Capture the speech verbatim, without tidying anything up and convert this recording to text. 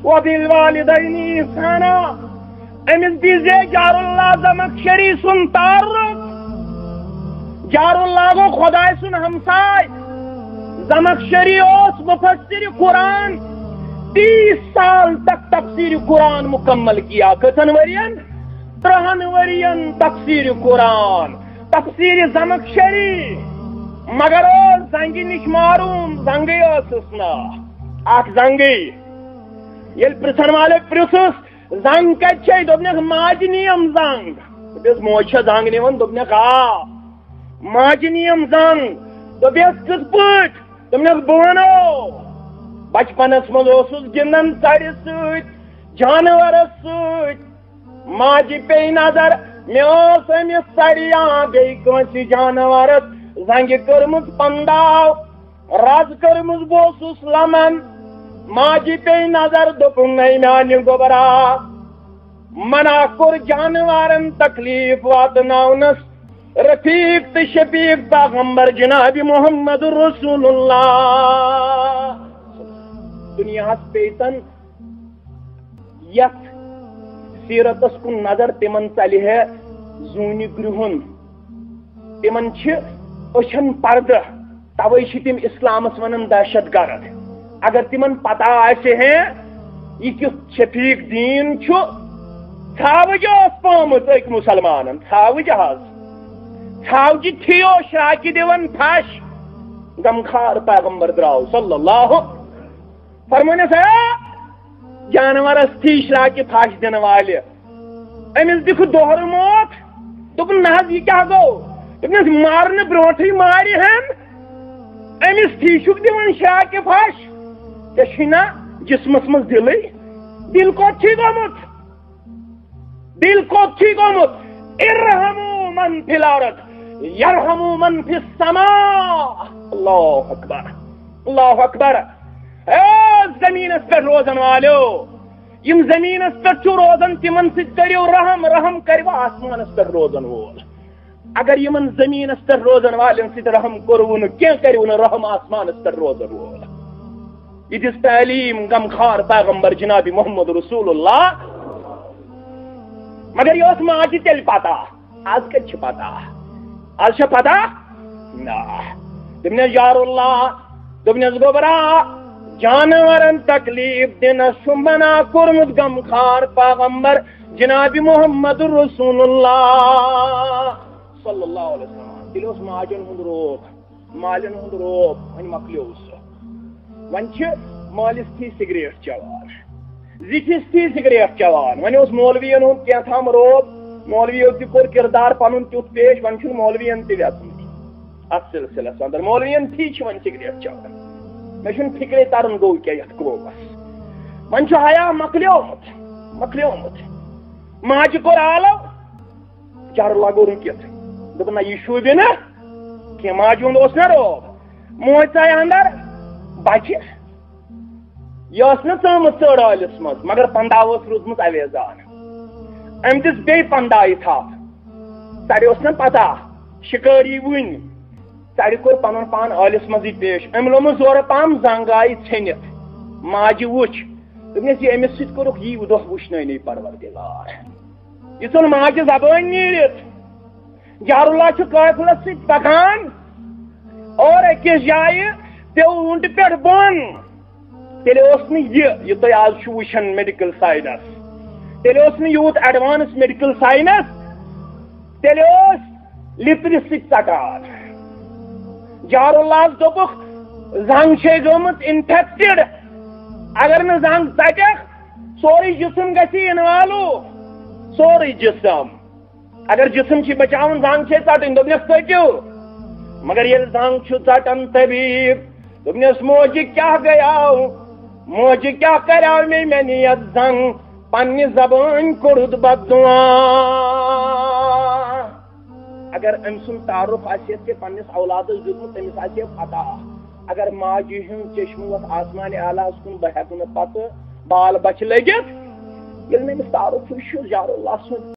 وبالوالدین احسانا امس دیزے جار اللہ زمخشری سن تعارف جار اللہ گو خدای سن ہمسائے زمخشری اوس مفسر قرآن تیس سال تک تفسیر قرآن مکمل کیا کتن ورین ترہن ورین تفسیر قرآن تفسیر زمخشری مگر او زنگی نش معروم زنگی اوسسنا اخ زنگی یل پرسن والے پرسس زنگ کتچے دوپنک ماج نیم زنگ دوپس موج زنگ نیون دوپنک آ ماج نیم زنگ دوپس کس پٹ دوپنک بونو بچپنس مز اوسس گندن ژرِ سۭتۍ جانورس سۭتۍ ماجہِ پے نظر مےٚ اوس أمِس ژرِ یا بیٚیہِ کٲنٛسہِ جانورس زنگہِ کٔرمٕژ پنداو رز کٔرمٕژ بہٕ اوسُس لمن ماجہِ پے نظر دوٚپُن ہے میانہِ گوبرا منع کوٚر جانورن تکلیف واتناونس رفیق تہٕ شفیق پیغمبر جناب محمد رسول اللہ دنیا پیتن یت سیرتس کن نظر تمن ژلہِ ہے زونہِ گرہن تمن چھ أچھن پردہ توے چھ تم اسلامس ونان دہشت گرد اگر تمن پتہ آسہِ ہے یہ کیُتھ شفیق دین چھ ژھاوجہ اوس پومُت أکۍ مسلمانن ژھاوجہ حظ ژھاوجہ تھیو شراکہِ دِوان پھش غمخار پیغمبر درٛاو صلی اللہ فرمانس ہے جانورس تھی شراکہِ پھش دن والہِ امس دکھ دوہر موت دوپن نہ حظ یہ کیا گو دوپنس مارنہ برونٹھے مارِ ہن امس تھی چھُکھ دِوان شراکہِ پھش ژےٚ چھُے نا جسمس مز دلے دل کوت چھی گومت دل کوت چھی گومت ارحموا من فی الارض یرحموا من فی السماء اللہ اکبر اللہ اکبر اے زمینس پہ روزن والو یم زمینس پہ چھو روزن تمن ست کریو رحم رحم کریو آسمانس پہ روزن وول اگر یمن زمینس پہ روزن والن ست رحم کرون کیا کریو رحم آسمانس پہ روزن وول یہ دس تعلیم غمخار پیغمبر جناب محمد رسول اللہ مگر یہ اس ماجی تیل پاتا آج کچھ پاتا آج چھ پاتا نا دمنے یار اللہ دمنے گوبرا جانورن تکلیف دنس چھ منع کورمت غمخار پیغمبر جناب محمد رسول اللہ صلی اللہ علیہ وسلم تیل اس ماجن ہند روب مالن ہند روب ون مکلیو سہ ون چھ مالس تھی سگریٹ چوان زٹھس تھی سگریٹ چوان ون اس مولوین ہند کی تھام روب مولویو تہ کور کردار پنن تیت پیش ون چھ مولوین تہ ویژن ات سلسلس اندر مولوین تھی چھ ون سگریٹ چوان مے چھن فکرے ترن گو کیا یت قومس ون چھ حیا مکلیومت مکلیومت ماجہ کور آلو چر لگو رکت دوپن نہ یہ شوبہ نا کہ ماجہ ہند اوس نا روب موج ژایہِ اندر بچہ یہ ٲس نہٕ ژٲمٕژ ژٔر ٲلِس منٛز مگر پنداو ٲس روٗزمٕژ اَویزان أمۍ دِژ بیٚیہِ پندایہِ تھپھ ژرِ اوس نا پتہ شِکٲری وٕنۍ ژرِ کوٚر پنُن پان ٲلِس منٛزٕے پیش أمۍ لوٚمُت زورٕ پہم زنٛگ آیہِ ژھیٚنِتھ ماجہِ وٕچھ دوٚپنس یہِ أمِس سۭتۍ کوٚرُکھ یی دۄہ وٕچھنٲنی پروردِگار یہِ ژوٚل ماجہِ زبٲنۍ نیٖرِتھ جارُاللہ چھُ قٲفلس سۭتۍ پکان اور أکِس جایہِ پیوٚو وُنٛڈٕ پٮ۪ٹھ بۄن تیٚلہِ اوس نہٕ یہِ یہِ تُہۍ آز چھُو وٕچھان میڈِکل ساینس تیٚلہِ اوس نہٕ یوٗت ایڈوانس میڈِکل ساینس تیٚلہِ اوس لِترِ سۭتۍ ژٹان جارُاللہس دوٚپُکھ زنٛگ چھے گٔمٕژ انفیکٹڈ اگر نہٕ زنٛگ ژٹٮ۪کھ سورُے جسم گژھِ اِنوالو سورُے جسم اگر جسم چھِ بچاوُن زنٛگ چھے ژٹٕنۍ دوٚپنَس ژٔٹِو مگر ییٚلہِ زنٛگ چھُ ژٹان طبیٖب دوٚپنَس موجہِ کیٛاہ گٔیاو موجہِ کیٛاہ کریاو مےٚ مےٚ نی یتھ زنٛگ پننہِ زبٲنۍ کوٚرُتھ بددُعا اگر أمۍ سُنٛد تعارُف آسہِ ہے پننِس اولادس دیُتمُت تٔمِس آسہِ ہے پتہ اگر ماجہِ ہُنٛد چشمہٕ ووت آسمانہِ اعلیٰ ہس کُن بہٕ ہٮ۪کہٕ نہٕ پتہٕ بال بچہِ لٔگِتھ ییٚلہِ نہٕ أمِس تعارُف چھُ جارُاللہ سُنٛد